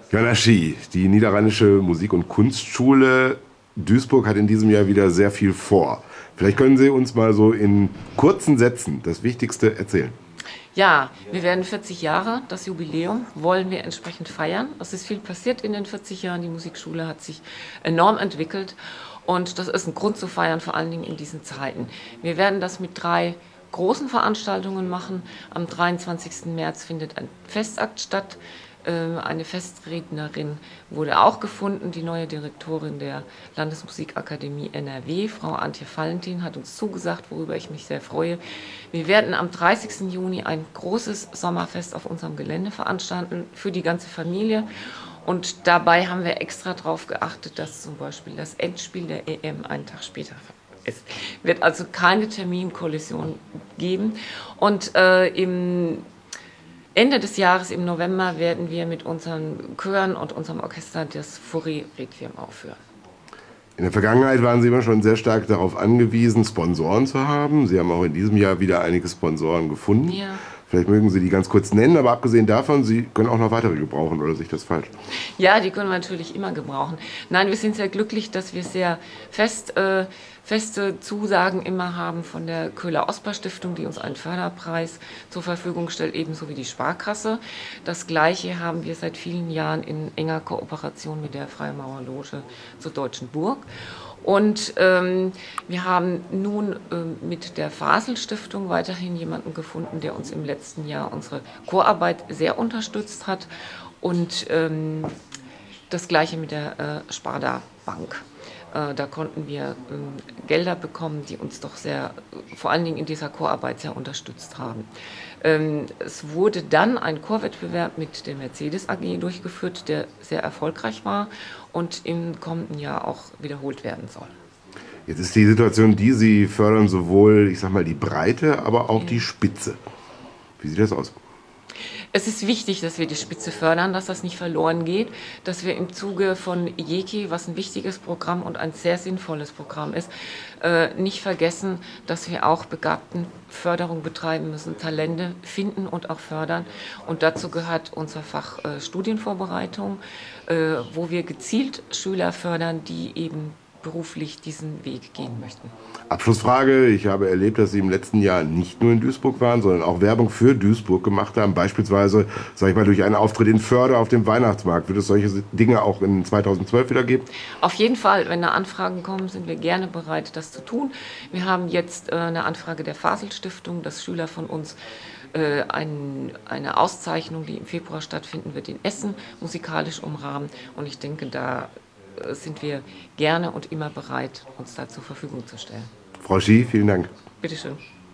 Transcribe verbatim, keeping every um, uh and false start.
Joanna Schie, die Niederrheinische Musik- und Kunstschule Duisburg hat in diesem Jahr wieder sehr viel vor. Vielleicht können Sie uns mal so in kurzen Sätzen das Wichtigste erzählen. Ja, wir werden vierzig Jahre, das Jubiläum wollen wir entsprechend feiern. Es ist viel passiert in den vierzig Jahren, die Musikschule hat sich enorm entwickelt und das ist ein Grund zu feiern, vor allen Dingen in diesen Zeiten. Wir werden das mit drei großen Veranstaltungen machen. Am dreiundzwanzigsten März findet ein Festakt statt. Eine Festrednerin wurde auch gefunden, die neue Direktorin der Landesmusikakademie N R W, Frau Antje Valentin, hat uns zugesagt, worüber ich mich sehr freue. Wir werden am dreißigsten Juni ein großes Sommerfest auf unserem Gelände veranstalten für die ganze Familie. Und dabei haben wir extra darauf geachtet, dass zum Beispiel das Endspiel der E M einen Tag später ist. Wird also keine Terminkollision geben. Und äh, im Ende des Jahres, im November, werden wir mit unseren Chören und unserem Orchester das Fauré-Requiem aufführen. In der Vergangenheit waren Sie immer schon sehr stark darauf angewiesen, Sponsoren zu haben. Sie haben auch in diesem Jahr wieder einige Sponsoren gefunden. Ja. Vielleicht mögen Sie die ganz kurz nennen, aber abgesehen davon, Sie können auch noch weitere gebrauchen, oder sehe ich das falsch? Ja, die können wir natürlich immer gebrauchen. Nein, wir sind sehr glücklich, dass wir sehr fest, äh, feste Zusagen immer haben von der Köhler-Osper-Stiftung, die uns einen Förderpreis zur Verfügung stellt, ebenso wie die Sparkasse. Das Gleiche haben wir seit vielen Jahren in enger Kooperation mit der Freimaurerloge zur Deutschen Burg. Und ähm, wir haben nun ähm, mit der Fasel-Stiftung weiterhin jemanden gefunden, der uns im letzten Jahr unsere Chorarbeit sehr unterstützt hat. Und ähm, das Gleiche mit der äh, Sparda Bank. Äh, da konnten wir ähm, Gelder bekommen, die uns doch sehr, vor allen Dingen in dieser Chorarbeit sehr unterstützt haben. Ähm, es wurde dann ein Chorwettbewerb mit der Mercedes A G durchgeführt, der sehr erfolgreich war und im kommenden Jahr auch wiederholt werden soll. Jetzt ist die Situation, die Sie fördern, sowohl, ich sag mal, die Breite, aber auch Ja. die Spitze. Wie sieht das aus? Es ist wichtig, dass wir die Spitze fördern, dass das nicht verloren geht, dass wir im Zuge von I E K I, was ein wichtiges Programm und ein sehr sinnvolles Programm ist, äh, nicht vergessen, dass wir auch Begabtenförderung betreiben müssen, Talente finden und auch fördern. Und dazu gehört unser Fach äh, Studienvorbereitung, äh, wo wir gezielt Schüler fördern, die eben beruflich diesen Weg gehen möchten. Abschlussfrage. Ich habe erlebt, dass Sie im letzten Jahr nicht nur in Duisburg waren, sondern auch Werbung für Duisburg gemacht haben. Beispielsweise, sage ich mal, durch einen Auftritt in Förde auf dem Weihnachtsmarkt. Wird es solche Dinge auch in zweitausendzwölf wieder geben? Auf jeden Fall. Wenn da Anfragen kommen, sind wir gerne bereit, das zu tun. Wir haben jetzt äh, eine Anfrage der Fasel-Stiftung, dass Schüler von uns äh, ein, eine Auszeichnung, die im Februar stattfinden wird, in Essen musikalisch umrahmen. Und ich denke, da sind wir gerne und immer bereit, uns da zur Verfügung zu stellen. Frau Schie, vielen Dank. Bitte schön.